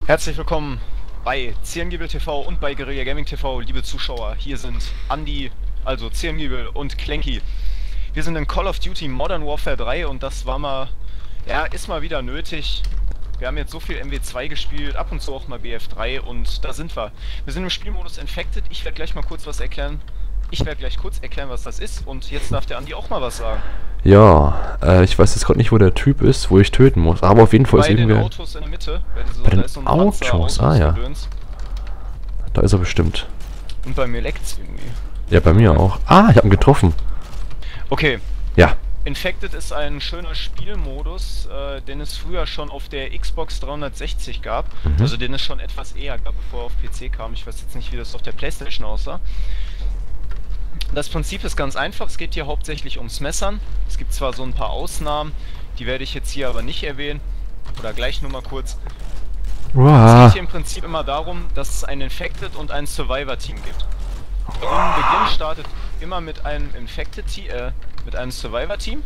Herzlich willkommen bei CNGibel TV und bei Guerilla Gaming TV, liebe Zuschauer. Hier sind Andi, also CNGibel und Clanky. Wir sind in Call of Duty Modern Warfare 3 und das war mal, ja, ist mal wieder nötig. Wir haben jetzt so viel MW2 gespielt, ab und zu auch mal BF3 und da sind wir. Wir sind im Spielmodus Infected. Ich werde gleich mal kurz was erklären. Was das ist und jetzt darf der Andi auch mal was sagen. Ja, ich weiß jetzt gerade nicht, wo der Typ ist, wo ich töten muss, aber auf jeden Fall ist Bei den irgendwer... Autos in der Mitte. Bei den Autos, ah ja. Da ist er bestimmt. Und bei mir leckt's irgendwie. Ja, bei mir auch. Ah, ich hab ihn getroffen. Okay. Ja. Infected ist ein schöner Spielmodus, den es früher schon auf der Xbox 360 gab. Also den es schon etwas eher gab, bevor er auf PC kam. Ich weiß jetzt nicht, wie das auf der PlayStation aussah. Das Prinzip ist ganz einfach, es geht hier hauptsächlich ums Messern. Es gibt zwar so ein paar Ausnahmen, die werde ich jetzt hier aber nicht erwähnen. Oder gleich nur mal kurz. Es geht hier im Prinzip immer darum, dass es ein Infected und ein Survivor-Team gibt. Der Rundenbeginn startet immer mit einem mit einem Survivor-Team.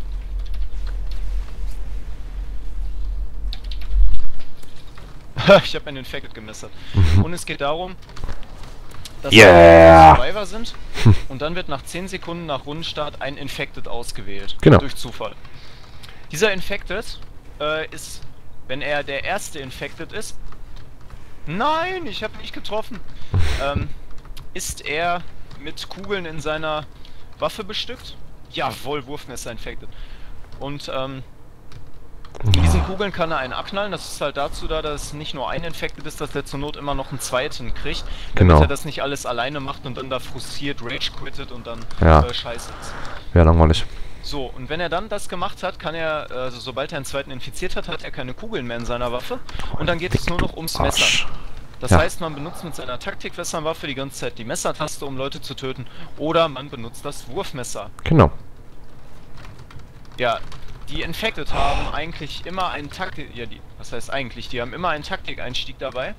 Ich habe einen Infected gemessert. Und es geht darum, dass wir Survivor sind und dann wird nach 10 Sekunden nach Rundenstart ein Infected ausgewählt. Genau. Durch Zufall. Dieser Infected ist, wenn er der erste Infected ist... Nein, ich habe nicht getroffen. Ist er mit Kugeln in seiner Waffe bestückt? Jawohl, Wurfmesser Infected. Und mit diesen Kugeln kann er einen abknallen. Das ist halt dazu da, dass nicht nur ein Infected ist, dass der zur Not immer noch einen zweiten kriegt. Damit er das nicht alles alleine macht und dann da frustriert Rage quittet und dann scheiße ist. Ja, langweilig. So, und wenn er dann das gemacht hat, kann er, also sobald er einen zweiten infiziert hat, hat er keine Kugeln mehr in seiner Waffe. Und dann geht es nur noch ums Messern. Das heißt, man benutzt mit seiner Taktikwaffe die ganze Zeit die Messertaste, um Leute zu töten. Oder man benutzt das Wurfmesser. Genau. Ja, die Infected haben eigentlich immer einen was heißt eigentlich? Die haben immer einen Taktikeinstieg dabei,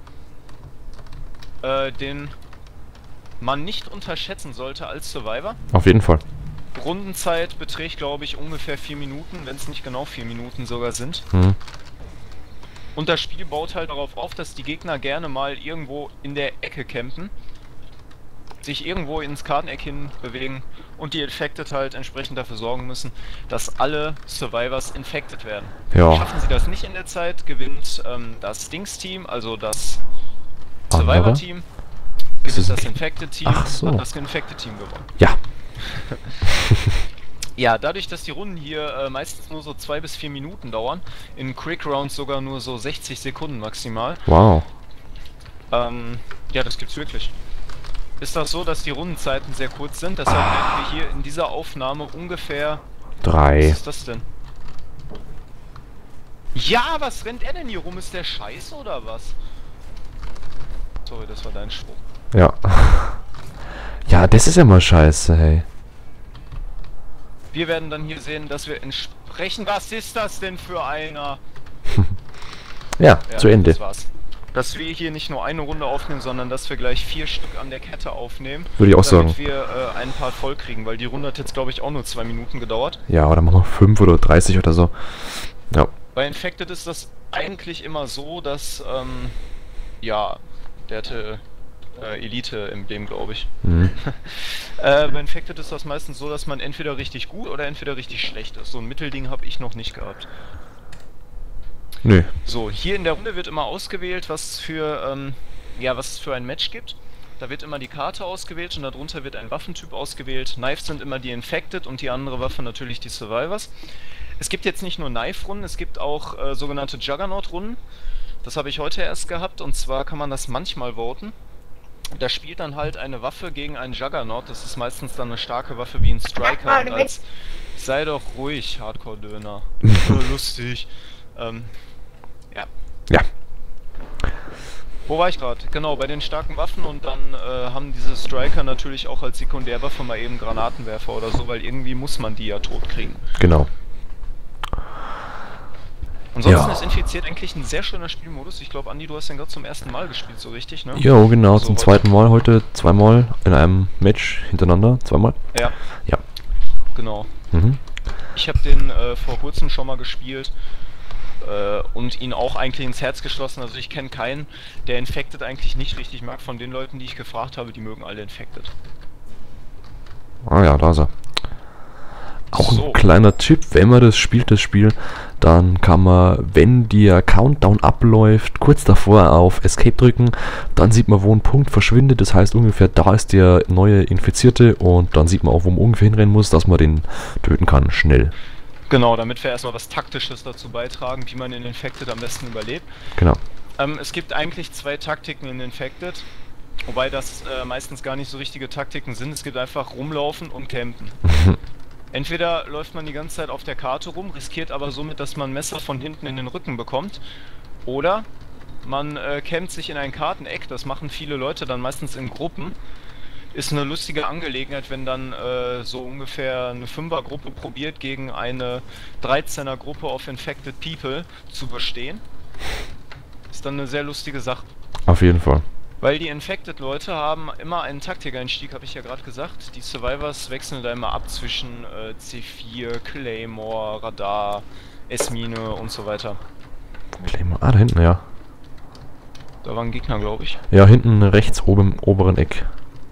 den man nicht unterschätzen sollte als Survivor. Auf jeden Fall. Rundenzeit beträgt, glaube ich, ungefähr 4 Minuten, wenn es nicht genau 4 Minuten sogar sind. Und das Spiel baut halt darauf auf, dass die Gegner gerne mal irgendwo in der Ecke campen, sich irgendwo ins Karteneck hin bewegen und die Infected halt entsprechend dafür sorgen müssen, dass alle Survivors infected werden. Ja. Schaffen sie das nicht in der Zeit, gewinnt das Dings-Team, also das Survivor-Team, gewinnt das Infected-Team, hat das Infected-Team gewonnen. Ja. Ja, dadurch, dass die Runden hier meistens nur so 2 bis 4 Minuten dauern, in Quick Rounds sogar nur so 60 Sekunden maximal. Wow. Ja, das gibt's wirklich. Ist das so, dass die Rundenzeiten sehr kurz sind, deshalb werden wir hier in dieser Aufnahme ungefähr... 3. Was ist das denn? Ja, was rennt er denn hier rum? Ist der scheiße oder was? Sorry, das war dein Spruch. Ja. Ja, das ist ja mal scheiße, hey. Wir werden dann hier sehen, dass wir entsprechend... Was ist das denn für einer? Ja, zu Ende. Das war's. Dass wir hier nicht nur eine Runde aufnehmen, sondern dass wir gleich 4 Stück an der Kette aufnehmen. Würde ich auch sagen. Damit wir ein paar voll kriegen, weil die Runde hat jetzt, glaube ich, auch nur 2 Minuten gedauert. Ja, oder machen wir 5 oder 30 oder so. Ja. Bei Infected ist das eigentlich immer so, dass, ja, der hatte Elite-Emblem, glaube ich. Bei Infected ist das meistens so, dass man entweder richtig gut oder entweder richtig schlecht ist. So ein Mittelding habe ich noch nicht gehabt. Nö. So, hier in der Runde wird immer ausgewählt, was für, was es für ein Match gibt. Da wird immer die Karte ausgewählt und darunter wird ein Waffentyp ausgewählt. Knives sind immer die Infected und die andere Waffe natürlich die Survivors. Es gibt jetzt nicht nur Knife-Runden, es gibt auch sogenannte Juggernaut-Runden. Das habe ich heute erst gehabt und zwar kann man das manchmal voten. Da spielt dann halt eine Waffe gegen einen Juggernaut, das ist meistens dann eine starke Waffe wie ein Striker und als... Sei doch ruhig, Hardcore-Döner. Lustig. Ja. Wo war ich gerade? Genau, bei den starken Waffen und dann haben diese Striker natürlich auch als Sekundärwaffe mal eben Granatenwerfer oder so, weil irgendwie muss man die ja tot kriegen. Genau. Ansonsten ist Infiziert eigentlich ein sehr schöner Spielmodus. Ich glaube, Andi, du hast den gerade zum ersten Mal gespielt, so richtig, ne? Jo, genau, also zum zweiten Mal heute, 2-mal in einem Match hintereinander, 2-mal. Ja. Ja. Genau. Ich habe den vor kurzem schon mal gespielt. und ihn auch eigentlich ins Herz geschlossen. Also ich kenne keinen, der Infected eigentlich nicht richtig mag. Von den Leuten, die ich gefragt habe, die mögen alle Infected. Ah ja, da ist er. Auch So. ein kleiner Tipp, wenn man das Spiel, dann kann man, wenn der Countdown abläuft, kurz davor auf Escape drücken, dann sieht man, wo ein Punkt verschwindet, das heißt ungefähr, da ist der neue Infizierte und dann sieht man auch, wo man ungefähr hinrennen muss, dass man den töten kann, schnell. Genau, damit wir erstmal was Taktisches dazu beitragen, wie man in Infected am besten überlebt. Genau. Es gibt eigentlich zwei Taktiken in Infected, wobei das meistens gar nicht so richtige Taktiken sind. Es gibt einfach rumlaufen und campen. Entweder läuft man die ganze Zeit auf der Karte rum, riskiert aber somit, dass man ein Messer von hinten in den Rücken bekommt. Oder man campt sich in ein Karteneck, das machen viele Leute dann meistens in Gruppen. Ist eine lustige Angelegenheit, wenn dann so ungefähr eine 5er-Gruppe probiert, gegen eine 13er-Gruppe of Infected People zu bestehen. Ist dann eine sehr lustige Sache. Auf jeden Fall. Weil die Infected-Leute haben immer einen Taktikeinstieg, habe ich ja gerade gesagt. Die Survivors wechseln da immer ab zwischen C4, Claymore, Radar, S-Mine und so weiter. Claymore. Ah, da hinten, ja. Da war ein Gegner, glaube ich. Ja, hinten rechts oben im oberen Eck.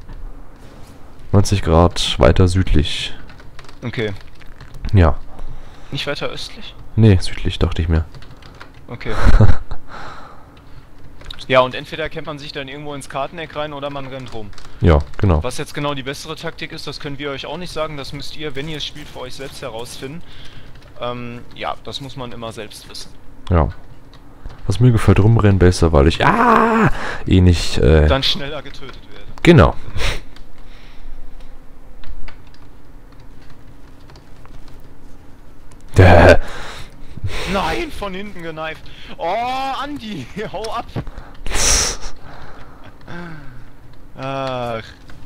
90 Grad weiter südlich. Okay. Ja. Nicht weiter östlich? Nee, südlich, dachte ich mir. Okay. Ja, und entweder kämpft man sich dann irgendwo ins Karteneck rein oder man rennt rum. Ja, genau. Was jetzt genau die bessere Taktik ist, das können wir euch auch nicht sagen. Das müsst ihr, wenn ihr es spielt, für euch selbst herausfinden. Ja, das muss man immer selbst wissen. Ja. Was mir gefällt, rumrennen besser, weil ich eh nicht... Dann schneller getötet werde. Genau. Nein, von hinten geneift. Oh, Andi, hau ab. Ach.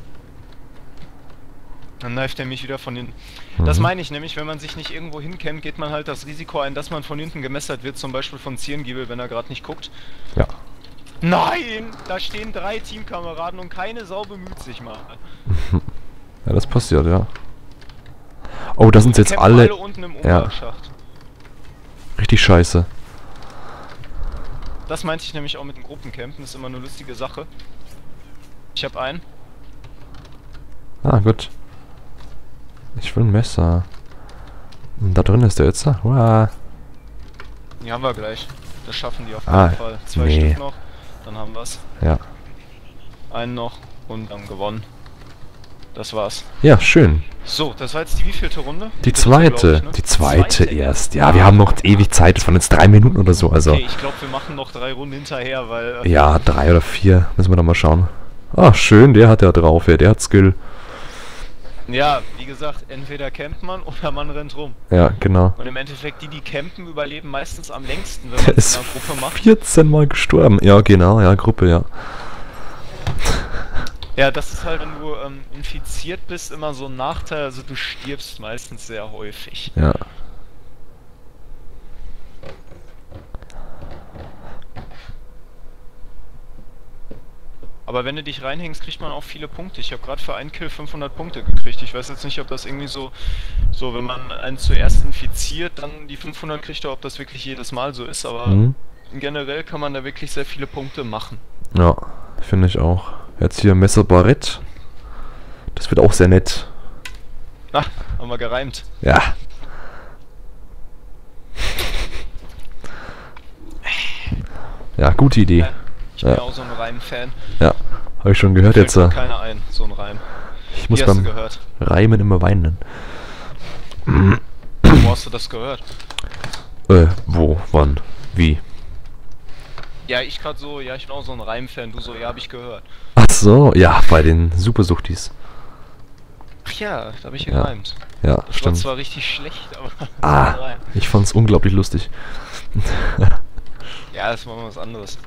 Dann kneift er mich wieder von hinten. Das meine ich nämlich, wenn man sich nicht irgendwo hinkämmt, geht man halt das Risiko ein, dass man von hinten gemessert wird, zum Beispiel von Zierengiebel, wenn er gerade nicht guckt. Ja. Nein! Da stehen 3 Teamkameraden und keine Sau bemüht sich mal. Ja, das passiert, ja. Oh, da sind jetzt Kämpfen alle... unten im Ja. Umlaufschacht. Richtig scheiße. Das meinte ich nämlich auch mit dem Gruppencampen, das ist immer eine lustige Sache. Ich hab einen. Ah, gut. Ich will ein Messer. Und da drin ist der jetzt. Wow. Die haben wir gleich. Das schaffen die auf jeden Fall. 2 Stück noch, dann haben wir's. Ja. Einen noch und dann gewonnen. Das war's. Ja, schön. So, das war jetzt die wievielte Runde? Die dritte, zweite. glaub ich, ne? Die zweite erst. Ja, wir haben noch ewig Zeit. Das waren jetzt 3 Minuten oder so. Also. Okay, ich glaube, wir machen noch 3 Runden hinterher, weil... Ja, 3 oder 4. Müssen wir dann mal schauen. Ah, schön. Der hat ja drauf. Ja, der hat Skill. Ja, wie gesagt, entweder campt man oder man rennt rum. Ja, genau. Und im Endeffekt, die campen, überleben meistens am längsten, wenn Der man es ist in einer Gruppe macht. 14 Mal gestorben. Ja, genau. Ja, Gruppe, ja. Ja, das ist halt, wenn du infiziert bist, immer so ein Nachteil. Also du stirbst meistens sehr häufig. Ja. Aber wenn du dich reinhängst, kriegt man auch viele Punkte. Ich habe gerade für einen Kill 500 Punkte gekriegt. Ich weiß jetzt nicht, ob das irgendwie so, wenn man einen zuerst infiziert, dann die 500 kriegt, oder ob das wirklich jedes Mal so ist. Aber generell kann man da wirklich sehr viele Punkte machen. Ja, finde ich auch. Jetzt hier Messer Barrett. Das wird auch sehr nett. Ah, haben wir gereimt. Ja. Ja, gute Idee. Ja, ich bin ja auch so ein Reim-Fan. Ja, habe ich schon gehört Fällt jetzt. mir keiner ein, so ein Reim. Ich muss Wie hast du beim gehört? Reimen immer weinen. Wo hast du das gehört? Wo, wann, wie? Ja, ich gerade so, ja, ich bin auch so ein Reim-Fan. Du so, ja, habe ich gehört. Ach so, ja, bei den Supersuchtis. Ach ja, da habe ich Ja. gereimt. Ja, Das war stimmt. zwar richtig schlecht, aber... Ah, ich fand's unglaublich lustig. Ja, das war mal was anderes.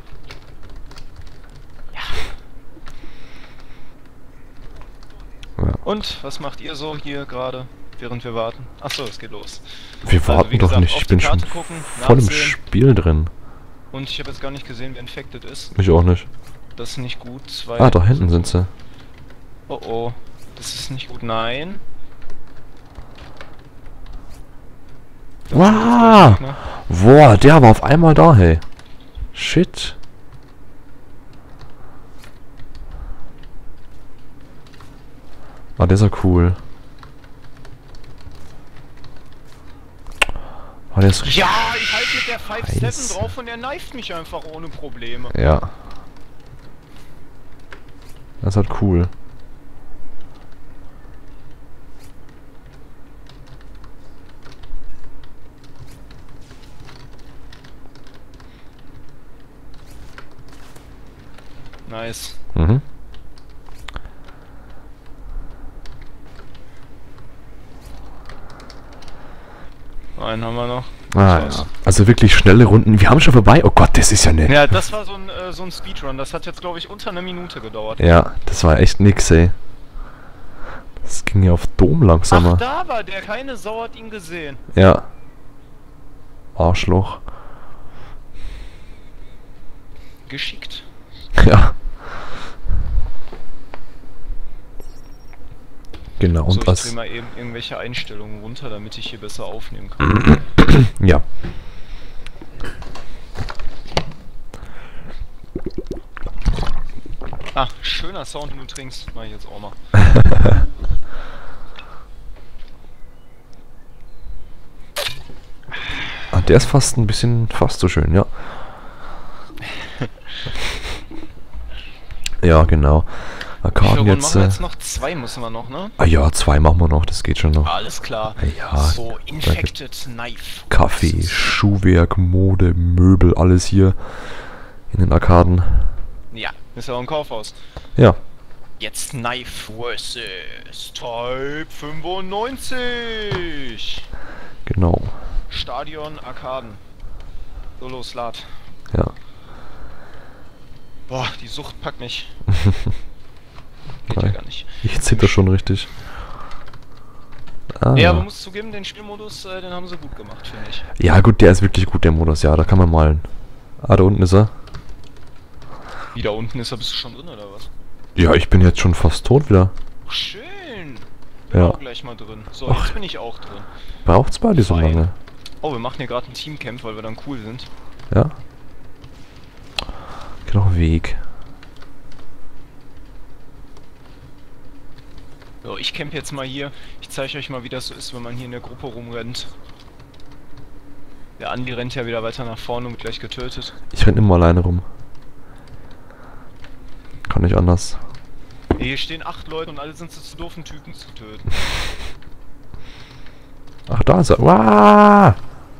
Ja. Und, was macht ihr so hier gerade, während wir warten? Achso, es geht los. Wir warten wie doch gesagt, nicht, auf ich die bin schon Karte gucken, voll im nachsehen. Spiel drin. Und ich habe jetzt gar nicht gesehen, wer infected ist. Ich auch nicht. Das ist nicht gut. Ah, da hinten sind sie. Oh oh, das ist nicht gut. Nein. Wow! Boah, der war auf einmal da, hey. Shit. Ah, der ist ja cool. Ah, der ist richtig. Ja, ich halte mit der 5-7 Scheiße. drauf und er kneift mich einfach ohne Probleme. Ja. Das ist halt cool. Nice. Mhm. Einen haben wir noch. Ah, Das ja. Also wirklich schnelle Runden. Wir haben schon vorbei. Oh Gott, das ist ja nett. Ja, das war so ein Speedrun. Das hat jetzt, glaube ich, unter einer Minute gedauert. Ja, das war echt nix, ey. Das ging ja auf Dom langsamer. Ach, da war der. Keine Sau hat ihn gesehen. Ja. Arschloch. Geschickt. Ja. Genau, So, und ich dreh was? mal eben irgendwelche Einstellungen runter, damit ich hier besser aufnehmen kann. Ja. Ah, schöner Sound, wenn du trinkst. Mach ich jetzt auch mal. Ah, der ist fast ein bisschen, fast so schön, ja. Ja, genau. Wie Arkaden viele Runden jetzt. machen wir jetzt noch? 2 müssen wir noch, ne? Ah ja, 2 machen wir noch, das geht schon noch. Alles klar. Ja, So, Infected Knife. Kaffee, Schuhwerk, Mode, Möbel, alles hier in den Arkaden. Ja, ist ja auch ein Kaufhaus. Ja, Jetzt Knife vs. Type 95. genau. Stadion Arkaden. So, los, lad. Ja. Boah, die Sucht packt mich. Geht ja Nein. gar nicht. Ich zitter schon richtig. Ah. Ja, aber muss zugeben, den Spielmodus, den haben sie gut gemacht, finde ich. Ja gut, der ist wirklich gut, der Modus, ja, da kann man malen. Ah, da unten ist er. Wie da unten ist er, bist du schon drin oder was? Ja, ich bin jetzt schon fast tot wieder. Ach, schön. Bin Ja. auch gleich mal drin. So, Ach. jetzt bin ich auch drin. Braucht's bei dir so Fein. lange? Oh, wir machen hier gerade ein Teamcamp, weil wir dann cool sind. Ja. Geht noch Weg. So, ich camp jetzt mal hier. Ich zeige euch mal, wie das so ist, wenn man hier in der Gruppe rumrennt. Der Andi rennt ja wieder weiter nach vorne und wird gleich getötet. Ich renn immer alleine rum. Kann nicht anders. Hier stehen 8 Leute und alle sind so zu doofen Typen zu töten. Ach, da ist er. Uah!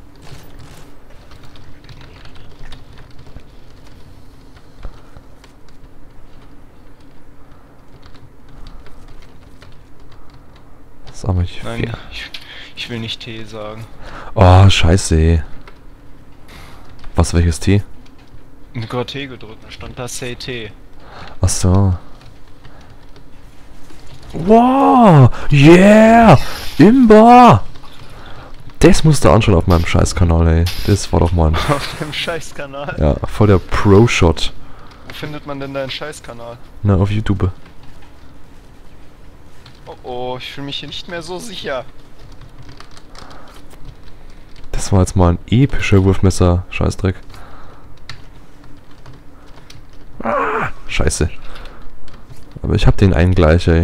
Das ist aber nicht Nein, fair. ich will nicht T sagen. Oh, scheiße. Was, welches T? Ich hab T gedrückt, da stand da Say T. Ach so. Wow! Yeah! Imba! Das musst du anschauen auf meinem Scheißkanal, ey. Das war doch mal ein... Auf dem Scheißkanal. Ja, voll der Pro-Shot. Wo findet man denn deinen Scheißkanal? Na, auf YouTube. Oh oh, ich fühle mich hier nicht mehr so sicher. Das war jetzt mal ein epischer Wurfmesser. Scheißdreck. Ah, scheiße. Aber ich hab den einen gleich, ey.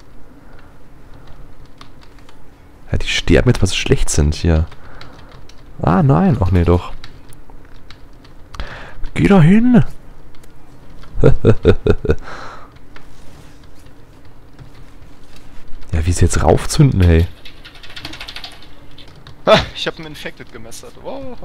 Ja, die sterben jetzt, weil sie schlecht sind hier. Ah, nein. Ach nee, doch. Geh da hin. Ja, wie sie jetzt raufzünden, hey. Ha, ich habe einen Infected gemessert. Oh.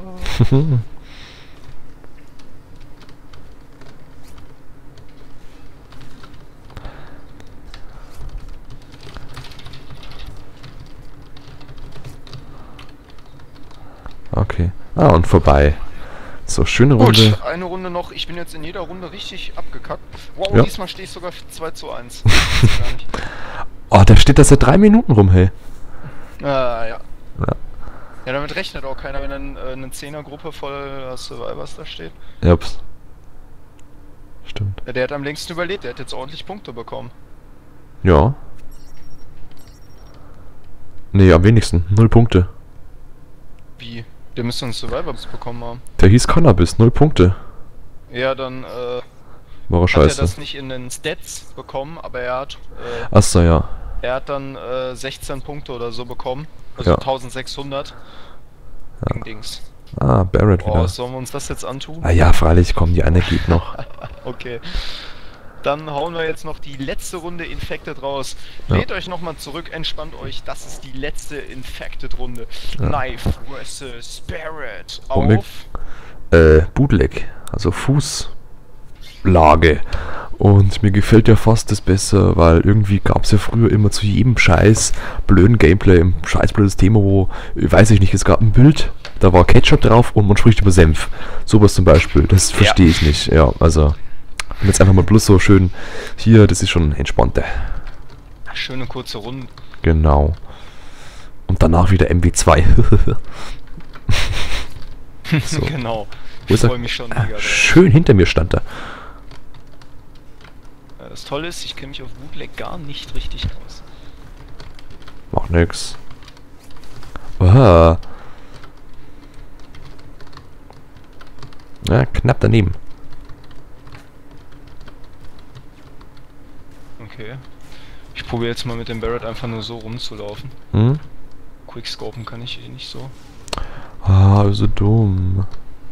Okay. Ah, und vorbei. So, schöne Runde. Gut, eine Runde noch. Ich bin jetzt in jeder Runde richtig abgekackt. Wow, Ja. diesmal stehe ich sogar 2:1. Das gibt's gar nicht. Oh, da steht das seit 3 Minuten rum, hey. Ja. Ja. Ja, damit rechnet auch keiner, wenn dann eine 10er-Gruppe voll Survivors da steht. Japs. Stimmt. Ja, der hat am längsten überlebt, der hat jetzt ordentlich Punkte bekommen. Ja. Nee, am wenigsten. 0 Punkte. Wie? Der müsste einen Survivor-Bus bekommen haben. Der hieß Cannabis, 0 Punkte. Ja, dann War er hat er scheiße. das nicht in den Stats bekommen, aber Achso, ja. er hat dann 16 Punkte oder so bekommen. Also Ja. 1600. Dings. Ah, Barrett wieder. Oh, sollen wir uns das jetzt antun? Ah ja, freilich, komm, die eine geht noch. Okay. Dann hauen wir jetzt noch die letzte Runde Infected raus. Ja. Lädt euch nochmal zurück, entspannt euch. Das ist die letzte Infected-Runde. Ja. Knife vs. Barrett Und mit- auf... Bootleg, also Fußlage. Und mir gefällt ja fast das besser, weil irgendwie gab es ja früher immer zu jedem scheiß blöden Gameplay, ein scheiß blödes Thema, wo, weiß ich nicht, es gab ein Bild, da war Ketchup drauf und man spricht über Senf. Sowas zum Beispiel, das verstehe ich nicht. Ja, also, und jetzt einfach mal bloß so schön hier, das ist schon entspannter. Schöne kurze Runde. Genau. Und danach wieder MW2. So. Genau. Wo Ich ist er? freue mich schon mega drauf. Schön hinter mir stand er. Das Tolle ist, ich kenne mich auf Bootleg gar nicht richtig aus. Macht nix. Aha. Ja, knapp daneben. Okay. Ich probiere jetzt mal mit dem Barrett einfach nur so rumzulaufen. Hm? Quickscopen kann ich eh nicht so. Ah, so dumm.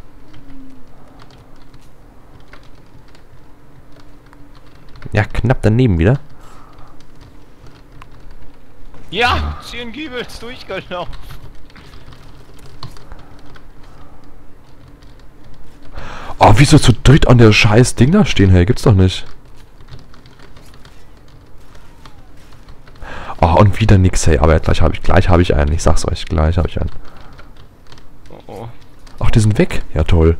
Ja, knapp daneben wieder. Ja! 10 Giebels durchgelaufen. Oh, wieso zu dritt an der scheiß Ding da stehen? Hey, gibt's doch nicht. Oh, und wieder nix, hey. Aber gleich habe ich einen. Ich sag's euch, gleich habe ich einen. Oh oh. Ach, die sind weg. Ja, toll.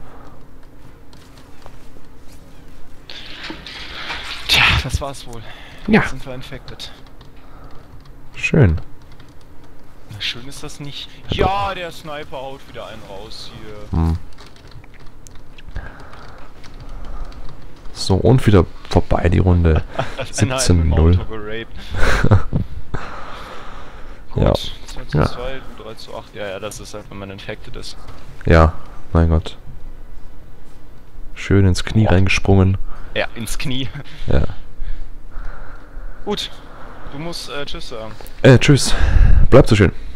Tja, das war's wohl. Ja. Jetzt sind wir infected. Schön. Na, schön ist das nicht. Ja, der Sniper haut wieder einen raus hier. Hm. So, und wieder vorbei die Runde. Einer hat mit dem 17:0. Auto geraped. Ja. Gut, 2 zu Ja. 2, du 3 zu 8. Ja, ja, das ist halt, wenn man infected ist. Ja, mein Gott. Schön ins Knie Boah. reingesprungen. Ja, ins Knie. Ja. Gut, du musst Tschüss sagen. Tschüss. Bleibt so schön.